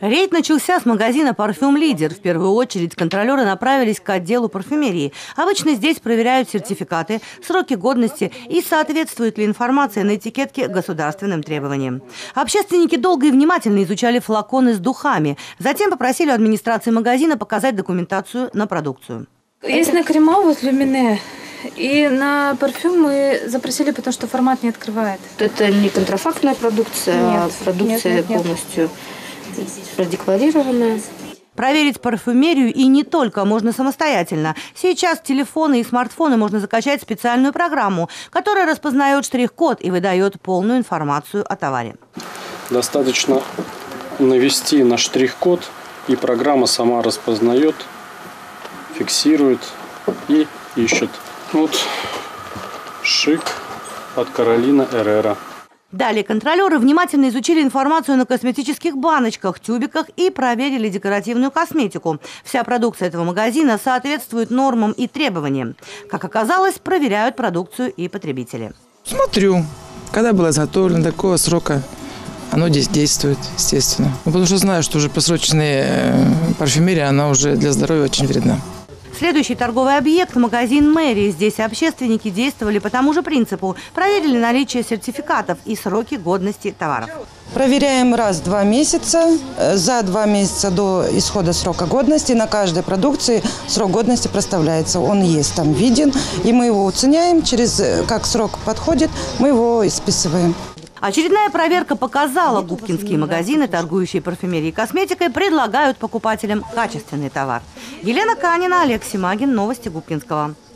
Рейд начался с магазина «Парфюм Лидер». В первую очередь контролеры направились к отделу парфюмерии. Обычно здесь проверяют сертификаты, сроки годности и соответствует ли информация на этикетке государственным требованиям. Общественники долго и внимательно изучали флаконы с духами. Затем попросили у администрации магазина показать документацию на продукцию. Есть на крема вот люмине. И на парфюм мы запросили, потому что формат не открывает. Это не контрафактная продукция, а продукция полностью продекларированная. Проверить парфюмерию и не только можно самостоятельно. Сейчас телефоны и смартфоны можно закачать специальную программу, которая распознает штрих-код и выдает полную информацию о товаре. Достаточно навести на штрих-код, и программа сама распознает, фиксирует и ищет. Вот шик от Каролина Эррера. Далее контролеры внимательно изучили информацию на косметических баночках, тюбиках и проверили декоративную косметику. Вся продукция этого магазина соответствует нормам и требованиям. Как оказалось, проверяют продукцию и потребители. Смотрю, когда было изготовлено, до какого срока оно здесь действует, естественно. Потому что знаю, что уже просроченная парфюмерия, она уже для здоровья очень вредна. Следующий торговый объект – магазин «Мэрии». Здесь общественники действовали по тому же принципу. Проверили наличие сертификатов и сроки годности товаров. Проверяем раз в 2 месяца. За 2 месяца до исхода срока годности на каждой продукции срок годности проставляется. Он есть там виден, и мы его оценяем. Как срок подходит, мы его списываем. Очередная проверка показала, губкинские магазины, торгующие парфюмерией и косметикой, предлагают покупателям качественный товар. Елена Канина, Олег Симагин. Новости Губкинского.